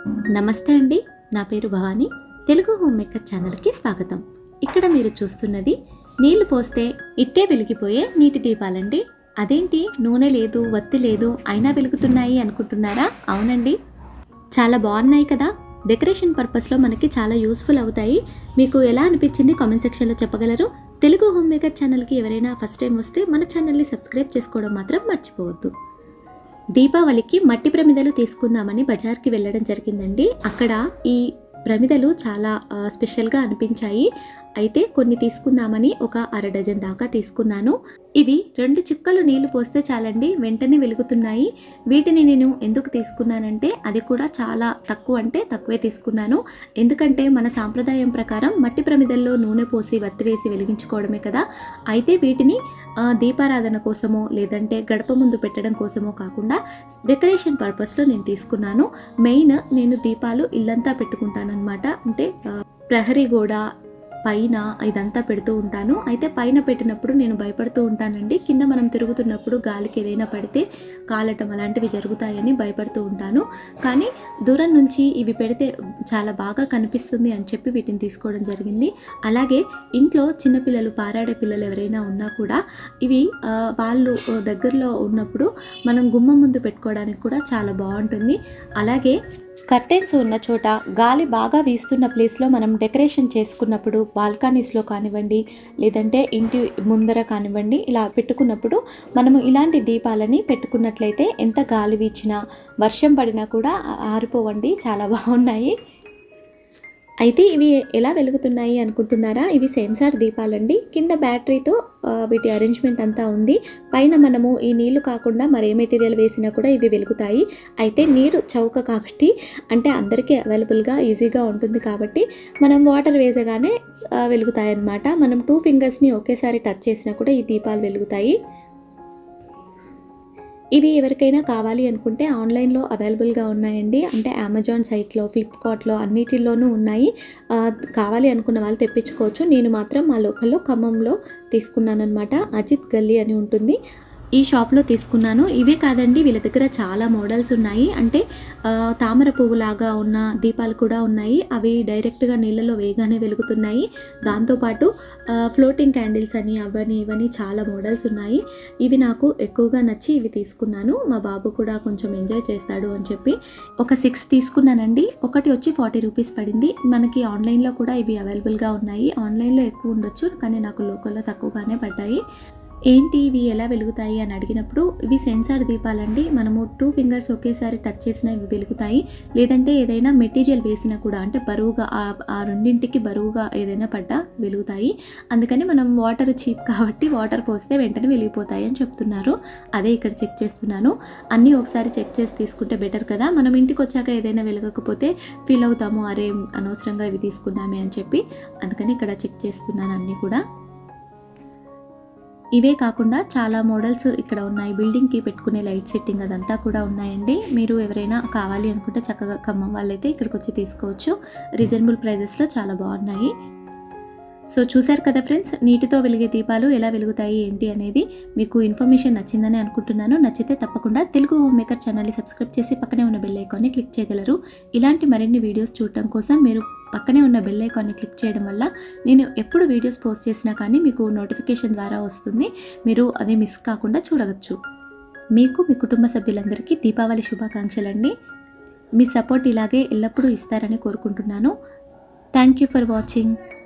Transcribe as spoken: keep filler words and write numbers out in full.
నమస్తే అండి, నా పేరు భవాని. తెలుగు హోమ్ మేకర్ ఛానల్కి స్వాగతం. ఇక్కడ మీరు చూస్తున్నది నీళ్లు పోస్తే ఇట్టే వెలిగిపోయే నీటి దీపాలండి. అదేంటి నూనె లేదు, వత్తి లేదు, అయినా వెలుగుతున్నాయి అనుకుంటున్నారా? అవునండి, చాలా బాగున్నాయి కదా. డెకరేషన్ పర్పస్లో మనకి చాలా యూస్ఫుల్ అవుతాయి. మీకు ఎలా అనిపించింది కామెంట్ సెక్షన్లో చెప్పగలరు. తెలుగు హోమ్ మేకర్ ఛానల్కి ఎవరైనా ఫస్ట్ టైం వస్తే మన ఛానల్ని సబ్స్క్రైబ్ చేసుకోవడం మాత్రం మర్చిపోవద్దు. దీపావళికి మట్టి ప్రమిదలు తీసుకుందామని బజార్కి వెళ్ళడం జరిగిందండి. అక్కడ ఈ ప్రమిదలు చాలా స్పెషల్గా అనిపించాయి. అయితే కొన్ని తీసుకుందామని ఒక అర డజన్ దాకా తీసుకున్నాను. ఇవి రెండు చుక్కలు నీళ్లు పోస్తే చాలండి, వెంటనే వెలుగుతున్నాయి. వీటిని నేను ఎందుకు తీసుకున్నానంటే అది కూడా చాలా తక్కువ, అంటే తక్కువే తీసుకున్నాను. ఎందుకంటే మన సాంప్రదాయం ప్రకారం మట్టి ప్రమిదల్లో నూనె పోసి వత్తివేసి వెలిగించుకోవడమే కదా. అయితే వీటిని దీపారాధన కోసమో లేదంటే గడప ముందు పెట్టడం కోసమో కాకుండా డెకరేషన్ పర్పస్లో నేను తీసుకున్నాను. మెయిన్ నేను దీపాలు ఇల్లంతా పెట్టుకుంటానన్నమాట. అంటే ప్రహరీ గోడ పైన ఇదంతా పెడుతూ ఉంటాను. అయితే పైన పెట్టినప్పుడు నేను భయపడుతూ ఉంటానండి. కింద మనం తిరుగుతున్నప్పుడు గాలికి ఏదైనా పడితే కాలటం అలాంటివి జరుగుతాయని భయపడుతూ ఉంటాను. కానీ దూరం నుంచి ఇవి పెడితే చాలా బాగా కనిపిస్తుంది అని చెప్పి వీటిని తీసుకోవడం జరిగింది. అలాగే ఇంట్లో చిన్నపిల్లలు, పారాడే పిల్లలు ఎవరైనా ఉన్నా కూడా ఇవి వాళ్ళు దగ్గరలో ఉన్నప్పుడు మనం గుమ్మం ముందు పెట్టుకోవడానికి కూడా చాలా బాగుంటుంది. అలాగే కర్టెన్స్ ఉన్న చోట గాలి బాగా వీస్తున్న ప్లేస్లో మనం డెకరేషన్ చేసుకున్నప్పుడు బాల్కనీస్లో కానివ్వండి లేదంటే ఇంటి ముందర కానివ్వండి ఇలా పెట్టుకున్నప్పుడు మనము ఇలాంటి దీపాలని పెట్టుకున్నట్లయితే ఎంత గాలి వీచినా వర్షం పడినా కూడా ఆరిపోవండి, చాలా బాగున్నాయి. అయితే ఇవి ఎలా వెలుగుతున్నాయి అనుకుంటున్నారా? ఇవి సెన్సార్ దీపాలండి. కింద బ్యాటరీతో వీటి అరేంజ్మెంట్ అంతా ఉంది. పైన మనము ఈ నీళ్లు కాకుండా మరే మెటీరియల్ వేసినా కూడా ఇవి వెలుగుతాయి. అయితే నీరు చౌక కాబట్టి, అంటే అందరికీ అవైలబుల్గా ఈజీగా ఉంటుంది కాబట్టి మనం వాటర్ వేసగానే వెలుగుతాయి అన్నమాట. మనం టూ ఫింగర్స్ని ఒకేసారి టచ్ చేసినా కూడా ఈ దీపాలు వెలుగుతాయి. ఇవి ఎవరికైనా కావాలి అనుకుంటే ఆన్లైన్లో అవైలబుల్గా ఉన్నాయండి. అంటే అమెజాన్ సైట్లో, ఫ్లిప్కార్ట్లో అన్నిటిలోనూ ఉన్నాయి. కావాలి అనుకున్న వాళ్ళు తెప్పించుకోవచ్చు. నేను మాత్రం మా లోకల్లో ఖమ్మంలో తీసుకున్నాను అనమాట. అజిత్ గల్లీ అని ఉంటుంది, ఈ షాప్లో తీసుకున్నాను. ఇవే కాదండి, వీళ్ళ దగ్గర చాలా మోడల్స్ ఉన్నాయి. అంటే తామర పువ్వులాగా ఉన్న దీపాలు కూడా ఉన్నాయి. అవి డైరెక్ట్గా నీళ్ళలో వేయగానే వెలుగుతున్నాయి. దాంతోపాటు ఫ్లోటింగ్ క్యాండిల్స్ అని అవని ఇవని చాలా మోడల్స్ ఉన్నాయి. ఇవి నాకు ఎక్కువగా నచ్చి ఇవి తీసుకున్నాను. మా బాబు కూడా కొంచెం ఎంజాయ్ చేస్తాడు అని చెప్పి ఒక సిక్స్ తీసుకున్నానండి. ఒకటి వచ్చి ఫార్టీ రూపీస్ పడింది. మనకి ఆన్లైన్లో కూడా ఇవి అవైలబుల్గా ఉన్నాయి. ఆన్లైన్లో ఎక్కువ ఉండొచ్చు, కానీ నాకు లోకల్లో తక్కువగానే పడ్డాయి. ఏంటి ఇవి ఎలా వెలుగుతాయి అని అడిగినప్పుడు ఇవి సెన్సార్ దీపాలండి. మనము టూ ఫింగర్స్ ఒకేసారి టచ్ చేసినా ఇవి వెలుగుతాయి. లేదంటే ఏదైనా మెటీరియల్ వేసినా కూడా, అంటే బరువుగా ఆ రెండింటికి బరువుగా ఏదైనా పడ్డా వెలుగుతాయి. అందుకని మనం వాటర్ చీప్ కాబట్టి వాటర్ పోస్తే వెంటనే వెలిగిపోతాయి అని చెప్తున్నారు. అదే ఇక్కడ చెక్ చేస్తున్నాను. అన్నీ ఒకసారి చెక్ చేసి తీసుకుంటే బెటర్ కదా. మనం ఇంటికి వచ్చాక ఏదైనా వెలగకపోతే ఫీల్ అవుతాము, అరే అనవసరంగా ఇవి తీసుకున్నామే అని చెప్పి. అందుకని ఇక్కడ చెక్ చేస్తున్నాను అన్నీ కూడా. ఇవే కాకుండా చాలా మోడల్స్ ఇక్కడ ఉన్నాయి. బిల్డింగ్కి పెట్టుకునే లైట్ సెట్టింగ్ అదంతా కూడా ఉన్నాయండి. మీరు ఎవరైనా కావాలి అనుకుంటే చక్కగా ఖమ్మం వాళ్ళైతే ఇక్కడికి వచ్చి తీసుకోవచ్చు. రీజనబుల్ ప్రైజెస్లో చాలా బాగున్నాయి. సో చూశారు కదా ఫ్రెండ్స్, నీటితో వెలిగే దీపాలు ఎలా వెలుగుతాయి ఏంటి అనేది. మీకు ఇన్ఫర్మేషన్ నచ్చిందని అనుకుంటున్నాను. నచ్చితే తప్పకుండా తెలుగు హోమ్ మేకర్ ఛానల్ని సబ్స్క్రైబ్ చేసి పక్కనే ఉన్న బెల్ ఐకాన్ని క్లిక్ చేయగలరు. ఇలాంటి మరిన్ని వీడియోస్ చూడటం కోసం మీరు పక్కనే ఉన్న బెల్ ఐకాన్ని క్లిక్ చేయడం వల్ల నేను ఎప్పుడు వీడియోస్ పోస్ట్ చేసినా కానీ మీకు నోటిఫికేషన్ ద్వారా వస్తుంది. మీరు అది మిస్ కాకుండా చూడవచ్చు. మీకు మీ కుటుంబ సభ్యులందరికీ దీపావళి శుభాకాంక్షలండి. మీ సపోర్ట్ ఇలాగే ఎల్లప్పుడూ ఇస్తారని కోరుకుంటున్నాను. Thank you for watching.